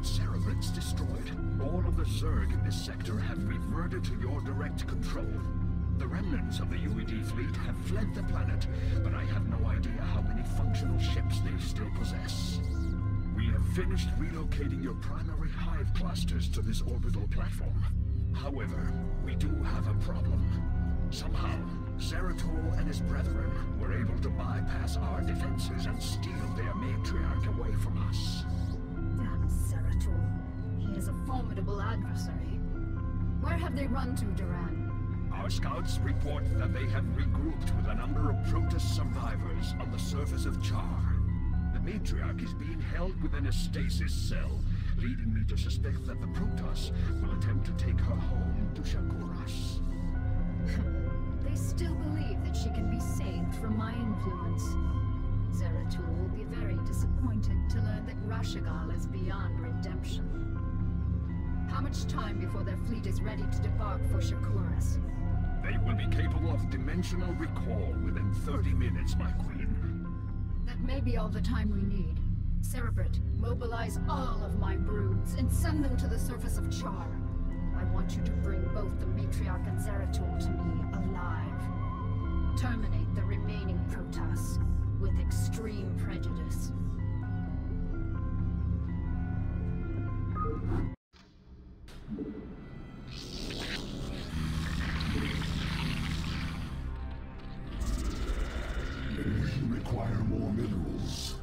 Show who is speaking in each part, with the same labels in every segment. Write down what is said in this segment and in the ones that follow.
Speaker 1: and Cerebrits destroyed, all of the Zerg in this sector have reverted to your direct control. The remnants of the UED fleet have fled the planet, but I have no idea how many functional ships they still possess. We have finished relocating your primary hive clusters to this orbital platform. However, we do have a problem. Somehow, Zeratul and his brethren were able to bypass our defenses and steal their matriarch away from us.
Speaker 2: Damn Zeratul. He is a formidable adversary. Where have they run to, Duran?
Speaker 1: Our scouts report that they have regrouped with a number of Protoss survivors on the surface of Char. The matriarch is being held within a stasis cell, leading me to suspect that the Protoss will attempt to take her home to Shakuras.
Speaker 2: They still believe that she can be saved from my influence. Zeratul will be very disappointed to learn that Rashagal is beyond redemption. How much time before their fleet is ready to debark for Shakuras?
Speaker 1: They will be capable of dimensional recall within 30 minutes, my queen.
Speaker 2: That may be all the time we need. Cerebrit, mobilize all of my broods and send them to the surface of Char. I want you to bring both the Matriarch and Zeratul to me alive. Terminate the remaining Protoss with extreme prejudice.
Speaker 3: We require more minerals.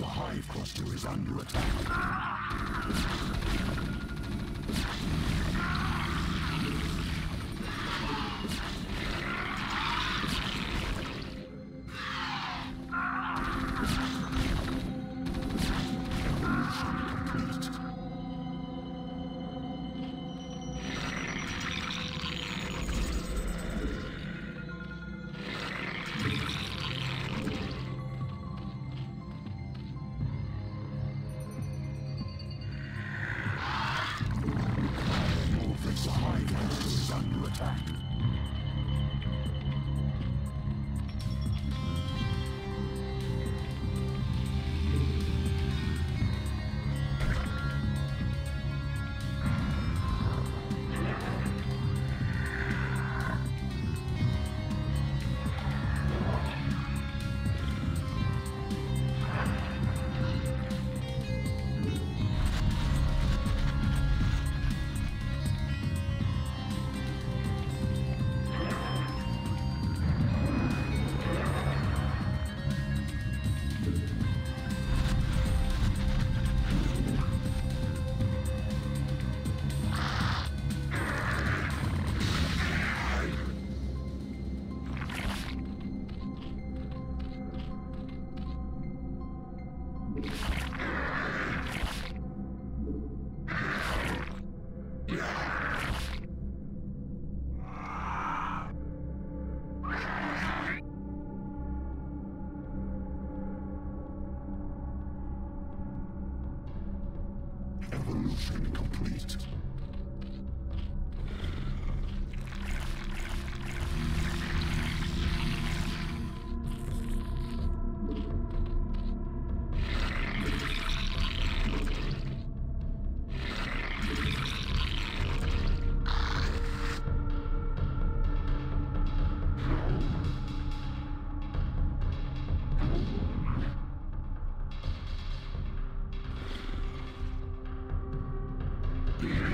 Speaker 3: The Hive Cluster is under attack. The Hive Cluster is under attack. Evolution complete. The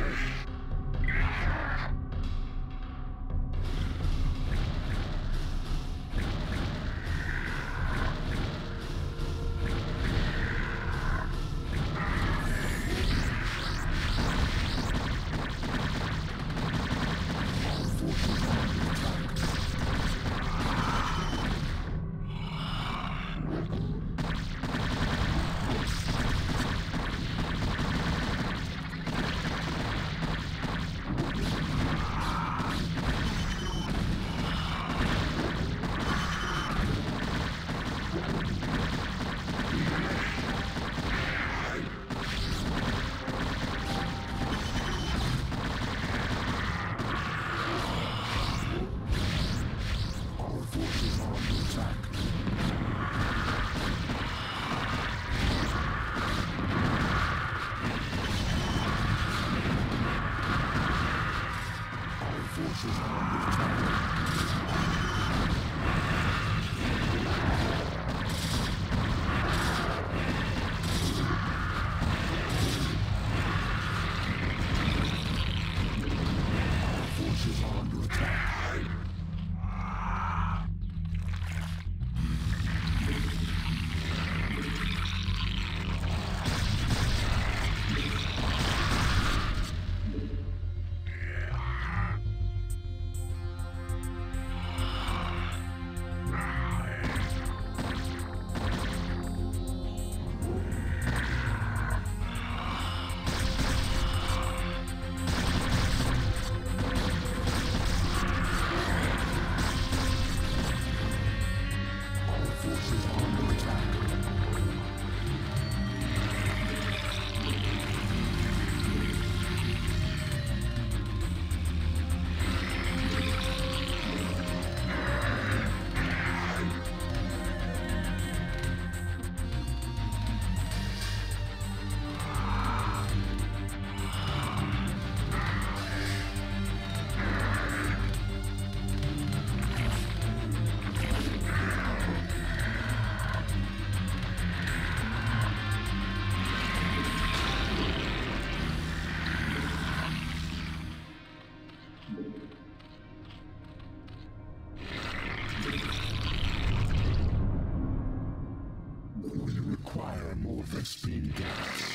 Speaker 3: require more Vespene gas.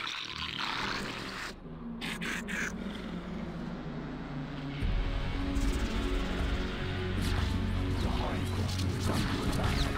Speaker 3: The Hive Cluster is under attack.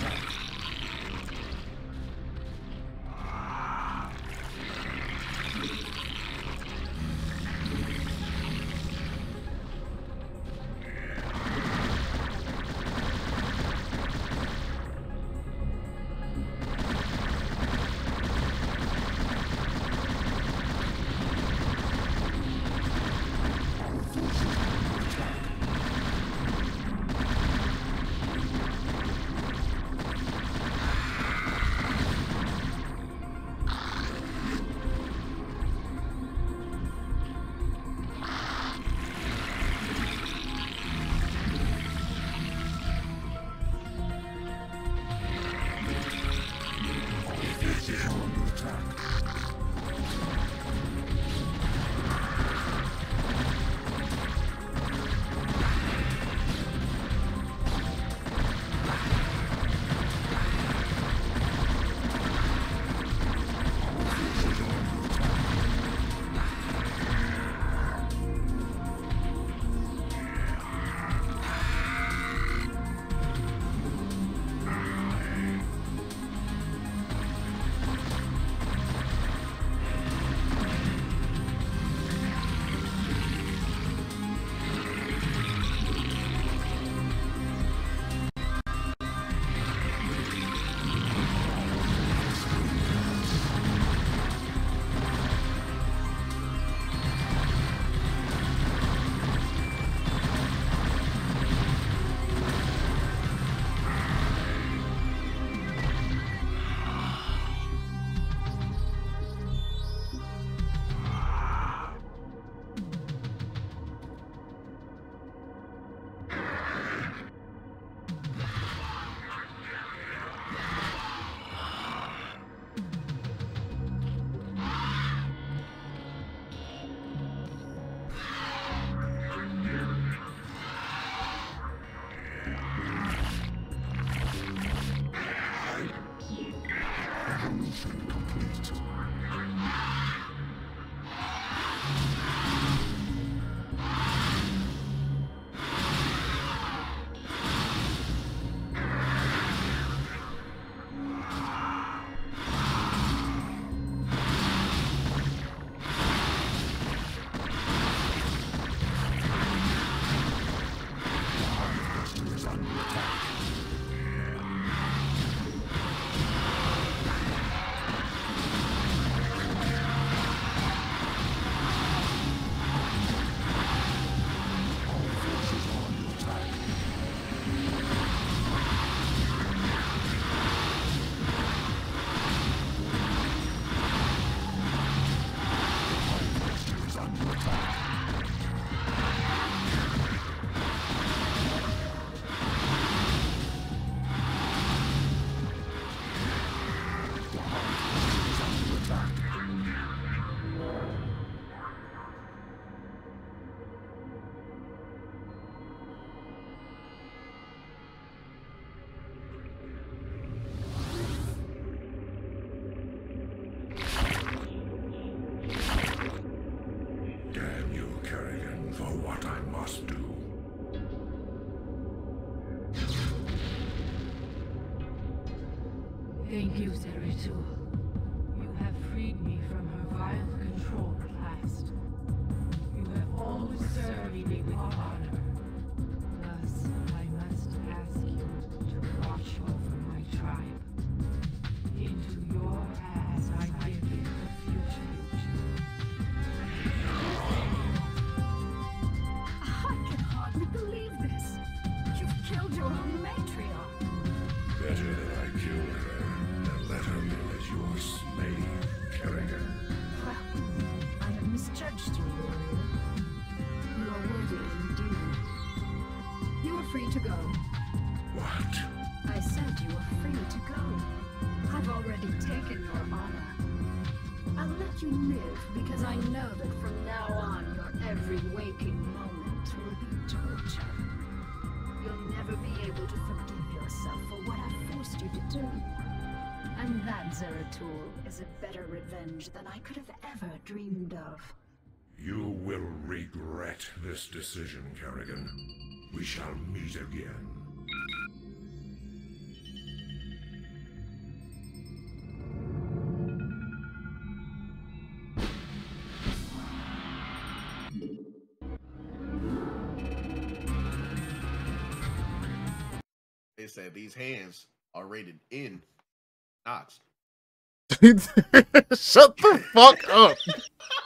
Speaker 4: Thank you, Zeratul. You have freed me from her vile control at last. You have always served me with honor. Thus, I must ask you to watch over my tribe. Into your hands I give the future.
Speaker 2: I can hardly believe this. You've killed your own matriarch.
Speaker 3: Better that I killed her and let her live as your slave, Kerrigan.
Speaker 2: Well, I have misjudged you, warrior. You are worthy indeed. You are free to go.
Speaker 3: What?
Speaker 2: I said you are free to go. I've already taken your honor. I'll let you live because I know that from now on your every waking moment will be torture. You'll never be able to forgive yourself for what I forced you to do. And that, Zeratul, is a better revenge than I could have ever dreamed of.
Speaker 3: You will regret this decision, Kerrigan. We shall meet again.
Speaker 5: It said these hands are rated in knots.
Speaker 6: Shut the fuck up.